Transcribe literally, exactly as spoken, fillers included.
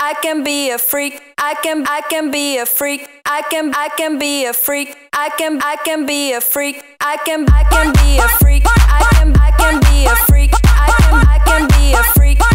I can be a freak. I can I can be a freak. I can I can be a freak. I can I can be a freak. I can I can be a freak. I can I can be a freak. I can I can be a freak.